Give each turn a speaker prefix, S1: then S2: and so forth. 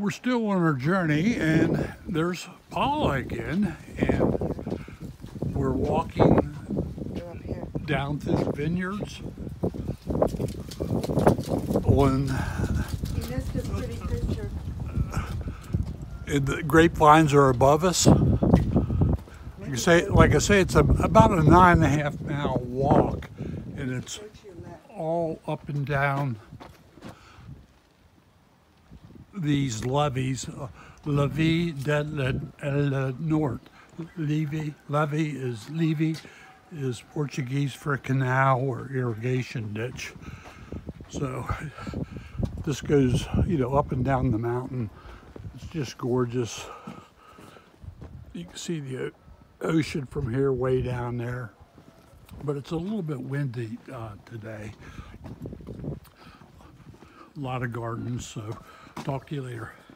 S1: We're still on our journey, and there's Paula again, and we're walking down through the vineyards on
S2: This pretty picture.
S1: the grapevines are above us. Like I say, it's about a 9.5 mile walk, and it's all up and down these levees. Levee de la Norte. Levee is Portuguese for a canal or irrigation ditch. So this goes, up and down the mountain. It's just gorgeous. You can see the ocean from here way down there, but it's a little bit windy today. A lot of gardens, so talk to you later.